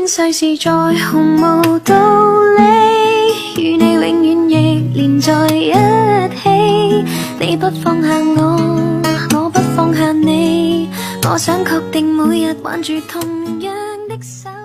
竟世事再毫無道理，與你永遠亦連在一起。你不放下我，我不放下你，我想確定每日挽住同樣的手。